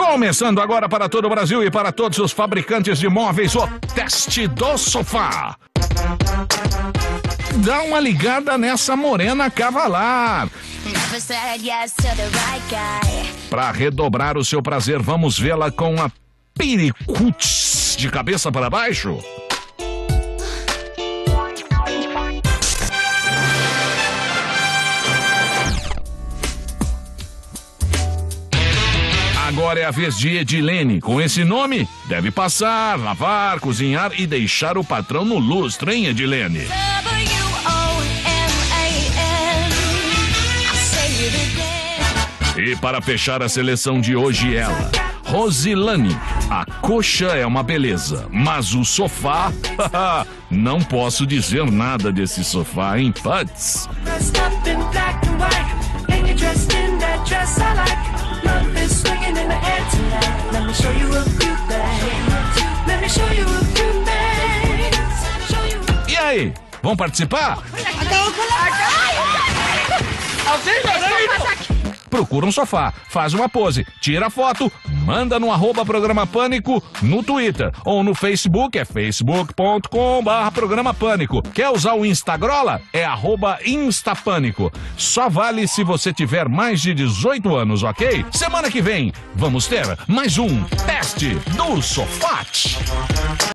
Começando agora para todo o Brasil e para todos os fabricantes de móveis, o teste do sofá. Dá uma ligada nessa morena cavalar. Para redobrar o seu prazer, vamos vê-la com a Piricuts de cabeça para baixo. Agora é a vez de Edilene. Com esse nome, deve passar, lavar, cozinhar e deixar o patrão no lustre, hein, Edilene? E para fechar a seleção de hoje, ela, Rosilane. A coxa é uma beleza, mas o sofá... não posso dizer nada desse sofá, hein, Putz? E aí, vão participar? Procura um sofá, faz uma pose, tira a foto, manda no @Programa Pânico no Twitter ou no Facebook, é facebook.com/Programa Pânico. Quer usar o Instagrola? É @Instapânico. Só vale se você tiver mais de 18 anos, ok? Semana que vem, vamos ter mais um teste do sofá.